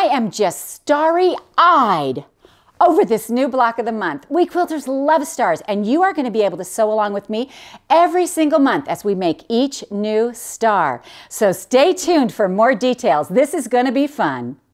I am just starry-eyed over this new block of the month. We quilters love stars, and you are going to be able to sew along with me every single month as we make each new star. So stay tuned for more details. This is going to be fun.